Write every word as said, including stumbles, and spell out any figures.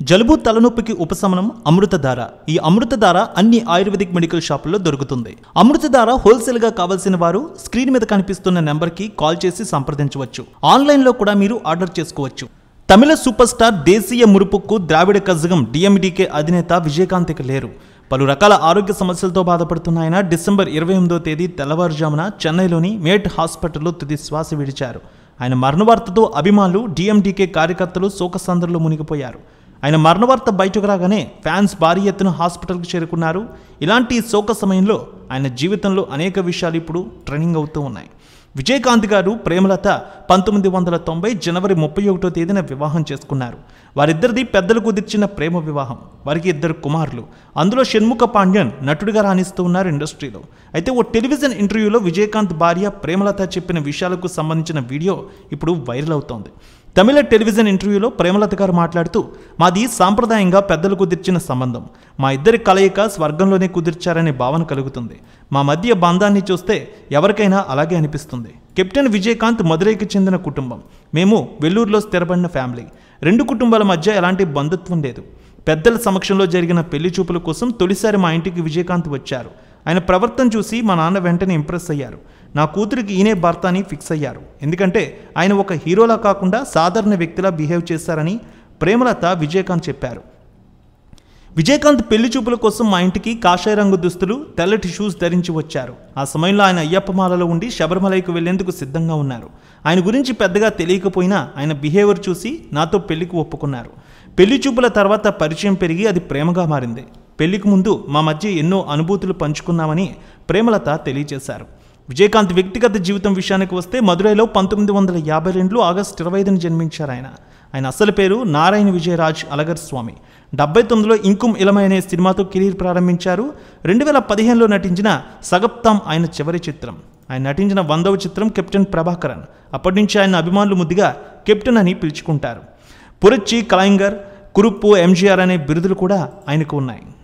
జలుబు తలనొప్పికి ఉపశమనం అమృతధార. ఈ అమృతధార అన్ని ఆయుర్వేదిక్ మెడికల్ షాపుల్లో దొరుకుతుంది. అమృతధార హోల్సేల్ గా కావాల్సిన వారు స్క్రీన్ మీద కనిపిస్తున్న నెంబర్ కి కాల్ చేసి సంప్రదించవచ్చు. ఆన్లైన్ లో కూడా మీరు ఆర్డర్ చేసుకోవచ్చు. తమిళ సూపర్ స్టార్ దేశీయ మురుపుక్కు ద్రావిడ కజగం డిఎండికే అధినేత విజయకాంత్ ఇక లేరు. పలు రకాల ఆరోగ్య సమస్యలతో బాధపడుతున్న ఆయన డిసెంబర్ ఇరవై ఎనిమిదో తేదీ తెల్లవారుజామున చెన్నైలోని మేట్ హాస్పిటల్లో తుది శ్వాస విడిచారు. ఆయన మరణవార్తతో అభిమానులు, డిఎండికే కార్యకర్తలు శోకసంద్రంలో మునిగిపోయారు. ఆయన మరణవార్త బయటకు రాగానే ఫ్యాన్స్ భారీ ఎత్తున హాస్పిటల్కి చేరుకున్నారు. ఇలాంటి శోక సమయంలో ఆయన జీవితంలో అనేక విషయాలు ఇప్పుడు ట్రెండింగ్ అవుతూ ఉన్నాయి. విజయకాంత్ గారు ప్రేమలత పంతొమ్మిది వందల తొంభై జనవరి ముప్పై ఒకటో తేదీన వివాహం చేసుకున్నారు. వారిద్దరిది పెద్దలు కుదిర్చిన ప్రేమ వివాహం. వారికి ఇద్దరు కుమారులు. అందులో షణ్ముఖ పాండ్యన్ నటుడిగా రాణిస్తూ ఉన్నారు ఇండస్ట్రీలో. అయితే ఓ టెలివిజన్ ఇంటర్వ్యూలో విజయకాంత్ భార్య ప్రేమలత చెప్పిన విషయాలకు సంబంధించిన వీడియో ఇప్పుడు వైరల్ అవుతోంది. తమిళ టెలివిజన్ ఇంటర్వ్యూలో ప్రేమలత గారు మాట్లాడుతూ, మాది సాంప్రదాయంగా పెద్దలు కుదిర్చిన సంబంధం. మా ఇద్దరి కలయిక స్వర్గంలోనే కుదిర్చారనే భావన కలుగుతుంది. మా మధ్య బంధాన్ని చూస్తే ఎవరికైనా అలాగే అనిపిస్తుంది. కెప్టెన్ విజయకాంత్ మదురైకి చెందిన కుటుంబం. మేము వెల్లూరులో స్థిరపడిన ఫ్యామిలీ. రెండు కుటుంబాల మధ్య ఎలాంటి బంధుత్వం లేదు. పెద్దల సమక్షంలో జరిగిన పెళ్లి చూపుల కోసం తొలిసారి మా ఇంటికి విజయకాంత్ వచ్చారు. ఆయన ప్రవర్తన చూసి మా నాన్న వెంటనే ఇంప్రెస్ అయ్యారు. నా కూతురికి ఈయనే భర్త అని ఫిక్స్ అయ్యారు. ఎందుకంటే ఆయన ఒక హీరోలా కాకుండా సాధారణ వ్యక్తిలా బిహేవ్ చేశారని ప్రేమలత విజయకాంత్ చెప్పారు. విజయకాంత్ పెళ్లి చూపుల కోసం మా ఇంటికి కాషాయ రంగు దుస్తులు, తెల్లటి షూస్ ధరించి వచ్చారు. ఆ సమయంలో ఆయన అయ్యప్పమాలలో ఉండి శబరిమలైకి వెళ్లేందుకు సిద్ధంగా ఉన్నారు. ఆయన గురించి పెద్దగా తెలియకపోయినా ఆయన బిహేవియర్ చూసి నాతో పెళ్లికి ఒప్పుకున్నారు. పెళ్లి చూపుల తర్వాత పరిచయం పెరిగి అది ప్రేమగా మారింది. పెళ్లికి ముందు మా మధ్య ఎన్నో అనుభూతులు పంచుకున్నామని ప్రేమలత తెలియజేశారు. విజయకాంత్ వ్యక్తిగత జీవితం విషయానికి వస్తే మదురైలో పంతొమ్మిది వందల యాభై రెండులో ఆగస్టు ఇరవై ఐదున జన్మించారు ఆయన. ఆయన అసలు పేరు నారాయణ విజయరాజ్ అలగర్ స్వామి. డెబ్బై తొమ్మిదిలో ఇంకుం ఇలమై అనే సినిమాతో కెరీర్ ప్రారంభించారు. రెండు వేల పదిహేనులో నటించిన సగప్తాం ఆయన చివరి చిత్రం. ఆయన నటించిన వందవ చిత్రం కెప్టెన్ ప్రభాకరన్. అప్పటి నుంచి ఆయన అభిమానులు ముద్దుగా కెప్టెన్ అని పిలుచుకుంటారు. పురచ్చి, కలైంగర్, కురుప్పు, ఎంజీఆర్ అనే బిరుదులు కూడా ఆయనకు ఉన్నాయి.